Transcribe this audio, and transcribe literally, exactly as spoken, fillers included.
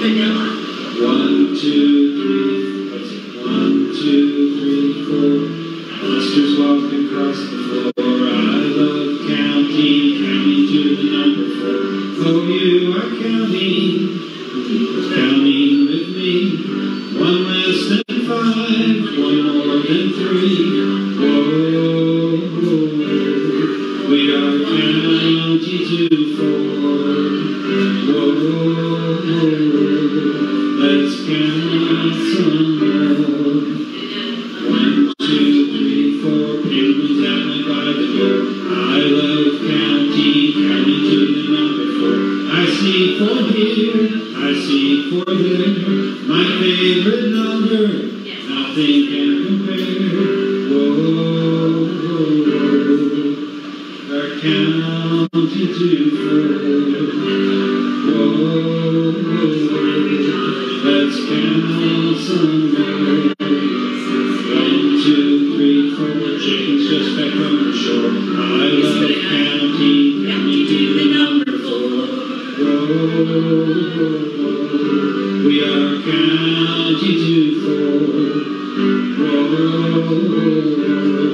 vanilla. One, two, three. What's it? One, two, three, four. Monsters walk across the floor. I love counting, counting to the number four. Oh, you are counting, counting with me. One less than five, one more than three. Whoa, we are counting to four. Whoa, let's count some more. One, two, three, four. Penguins at my by the door. I love counting, counting to the number four. I see four here, I see four there. My favorite number, nothing can compare. Whoa, we're counting to four. Whoa, let's count some more. One, two, three, four. Chickens just back from the shore. I love counting, counting to the number four. Whoa, we are counting to four. Whoa.